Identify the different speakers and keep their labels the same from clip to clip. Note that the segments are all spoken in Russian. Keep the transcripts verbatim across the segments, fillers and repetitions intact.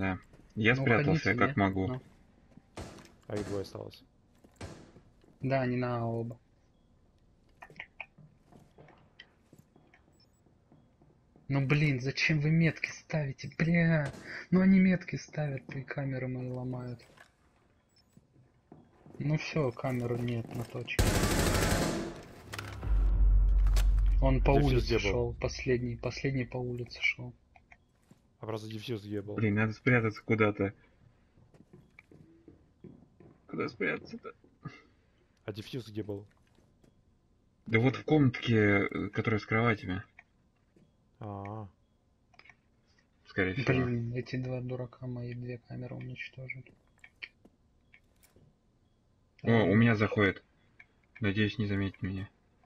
Speaker 1: Да. Я
Speaker 2: Ну,
Speaker 1: спрятался
Speaker 2: уходите,
Speaker 1: как
Speaker 2: не?
Speaker 1: могу.
Speaker 2: Ну.
Speaker 3: А их двое осталось.
Speaker 2: Да, не на А оба. Ну блин, зачем вы метки ставите? Бля, ну они метки ставят, и камеры мои ломают. Ну все, камеры нет на точке. Он по
Speaker 3: Дефьюз
Speaker 2: улице
Speaker 3: где был?
Speaker 2: шел, последний, последний по улице шел.
Speaker 3: А просто дефьюз где был?
Speaker 1: Блин, надо спрятаться куда-то. Куда спрятаться-то?
Speaker 3: А дефьюз где был?
Speaker 1: Да вот в комнатке, э, которая с кроватями,
Speaker 3: А,
Speaker 1: скорее всего.
Speaker 2: Блин, эти два дурака мои две камеры уничтожили.
Speaker 1: О, у меня заходит. Надеюсь, не заметит меня.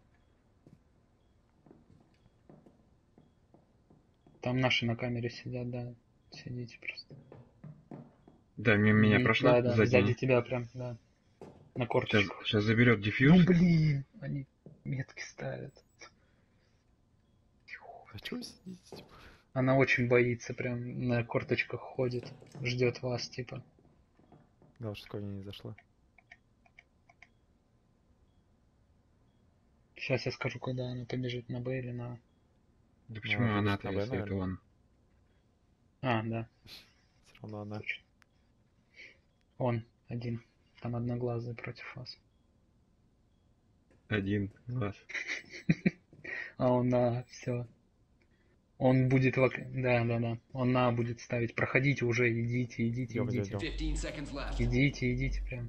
Speaker 2: Там наши на камере сидят, да. Сидите просто.
Speaker 1: Да, мимо меня
Speaker 2: Мгм,
Speaker 1: прошла
Speaker 2: да, да,
Speaker 1: сзади.
Speaker 2: сзади тебя прям, да. На
Speaker 1: Сейчас,
Speaker 2: корточках.
Speaker 1: сейчас заберет дефьюз.
Speaker 2: Ну блин, они метки ставят.
Speaker 3: а чё вы сидите? Типа?
Speaker 2: Она очень боится, прям на корточках ходит, ждет вас, типа.
Speaker 3: Да, что ко мне не зашла.
Speaker 2: Сейчас я скажу, куда она побежит, на Б или на А.
Speaker 1: Да почему
Speaker 3: она
Speaker 1: она-то,
Speaker 3: побежит на Б,
Speaker 1: если это
Speaker 3: наверное.
Speaker 1: он?
Speaker 2: А, да,
Speaker 3: Все равно она.
Speaker 2: точно. Он один. Там одноглазый против вас.
Speaker 1: Один глаз.
Speaker 2: А он на все. Он будет в ок- Да, да, да. Он на А будет ставить. Проходите уже, идите, идите,
Speaker 3: Идем, идем,
Speaker 2: идите.
Speaker 3: идем.
Speaker 4: fifteen seconds left.
Speaker 2: Идите, идите прям.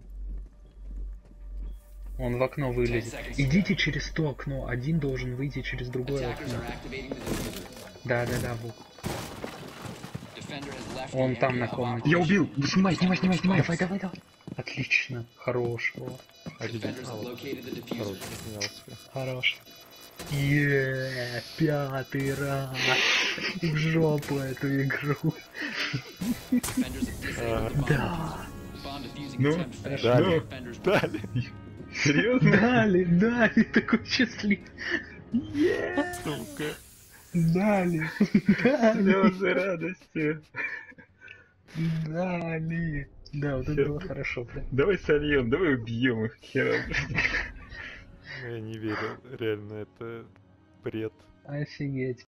Speaker 2: Он в окно
Speaker 4: ten
Speaker 2: вылезет.
Speaker 4: seconds
Speaker 2: Идите
Speaker 4: left.
Speaker 2: через то окно. Один должен выйти через другое
Speaker 4: Attackers
Speaker 2: окно.
Speaker 4: are activating the diffuser.
Speaker 2: Да, да, да, Бук.
Speaker 4: Defender has left
Speaker 2: Он
Speaker 4: the
Speaker 2: там
Speaker 4: area
Speaker 2: на
Speaker 4: of
Speaker 2: комнате.
Speaker 1: Я
Speaker 4: operation.
Speaker 1: убил! Снимай, снимай, снимай, снимай!
Speaker 2: Давай, давай, давай. Отлично. Хорош. Во.
Speaker 3: Один.
Speaker 4: Defenders
Speaker 3: А,
Speaker 4: have
Speaker 3: вот.
Speaker 4: located the
Speaker 3: Хорош,
Speaker 4: diffuser.
Speaker 3: поменялся себе.
Speaker 2: Хорош. Еее, пятый раз. В жопу эту игру.
Speaker 4: Defenders have disabled the bomb
Speaker 2: Да.
Speaker 4: diffuser. Bomb defusing
Speaker 1: Ну,
Speaker 4: attempt failed.
Speaker 3: Дали.
Speaker 4: Defenders
Speaker 3: Дали.
Speaker 1: Серьезно?
Speaker 2: Дали, дали, такой счастлив.
Speaker 3: Сука.
Speaker 2: Дали, дали,
Speaker 1: Слезы радости.
Speaker 2: дали. Да, вот это было хорошо, прям.
Speaker 1: Давай сольем, давай убьем их хером.
Speaker 3: Я не верю. Реально, это бред.
Speaker 2: Офигеть.